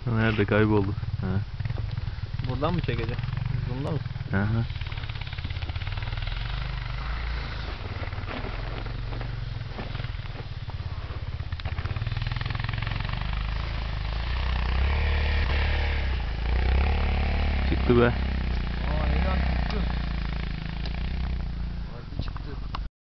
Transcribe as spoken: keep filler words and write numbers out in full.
Nerede kayboldu? Ha. Buradan mı çekeceğim? Zoom'da mısın? Aha. Çıktı be.